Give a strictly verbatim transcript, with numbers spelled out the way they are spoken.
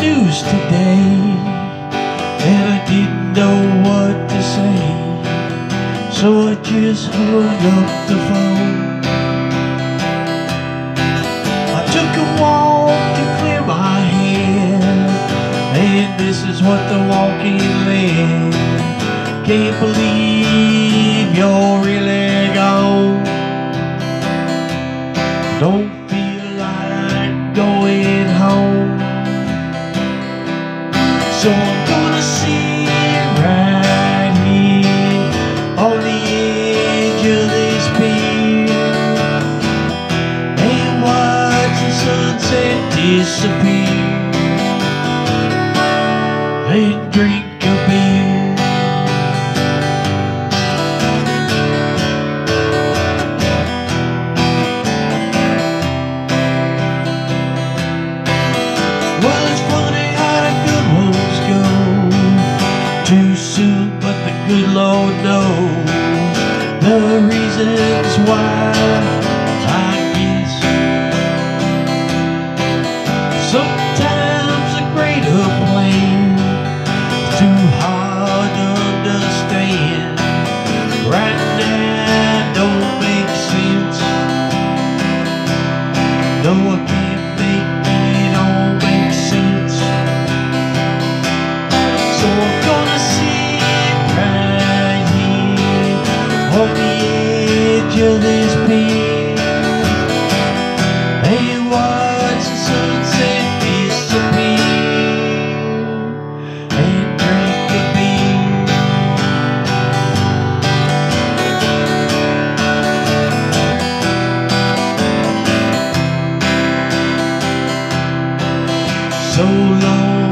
news today, and I didn't know what to say, so I just hung up the phone. I took a walk to clear my head, and this is what the walking led. Can't believe you're really gone. Don't feel like going home. So I'm gonna sit right here on the edge of this pier and watch the sunset disappear and drink a beer. Well, it's funny how the good ones go too soon, but the good Lord knows the reasons why, I guess. Sometimes a greater plan is too hard to understand. Right now don't make sense. No, I can't make it all make sense. So I'm gonna sit right here on the edge of this pier and watch the sunset disappear and drink a beer. So long